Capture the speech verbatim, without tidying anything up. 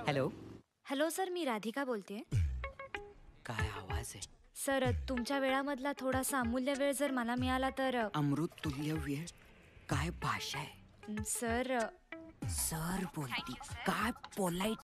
Hello. Hello sir, मी राधिका बोलते. काय आवाज आहे? सर, तुमच्या वेळामधला थोडासा अमूल्य वेळ जर मला मिळाला तर. अमृत तुल्य वेळ? काय भाषा आहे सर. सर बोलती, काय पोलाइट